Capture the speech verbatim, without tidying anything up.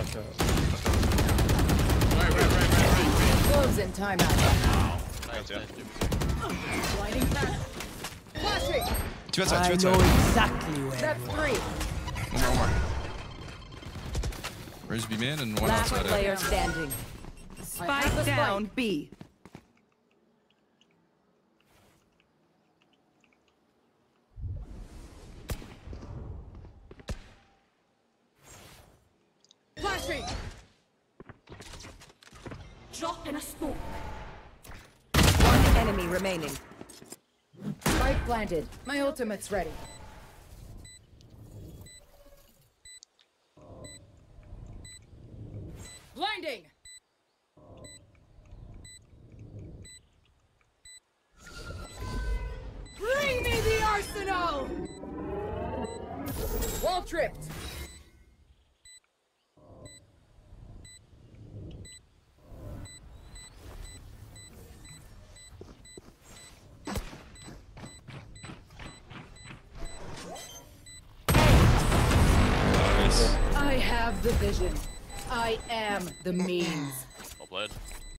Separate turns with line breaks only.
watch out.
Right, right, right, right, right.
Closing timeout.
Wow.
Nice,
Yeah.
nice.
Lighting back. Flashing.
Two outside,
I
two
know
outside.
exactly where.
That's three.
One more, one more. Raze B man and one
Last
outside.
player standing.
Spike down B.
Flashing.
Drop in a smoke.
One enemy remaining. Spike planted. My ultimate's ready. Blinding. Bring me the arsenal. Wall tripped.
Nice.
I have the vision. I am the means.
Well played.